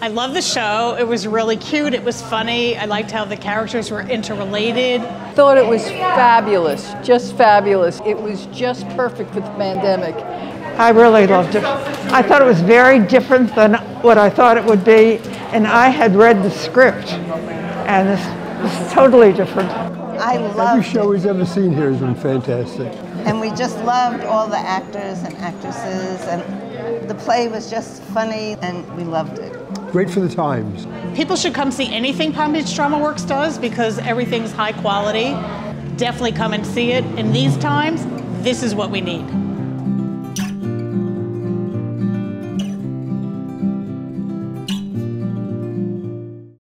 I love the show. It was really cute. It was funny. I liked how the characters were interrelated. Thought it was fabulous, just fabulous. It was just perfect with the pandemic. I really loved it. I thought it was very different than what I thought it would be, and I had read the script, and this was totally different. I loved Every show he's ever seen here has been fantastic. And we just loved all the actors and actresses, and the play was just funny, and we loved it. Great for the times. People should come see anything Palm Beach Dramaworks does because everything's high quality. Definitely come and see it. In these times, this is what we need.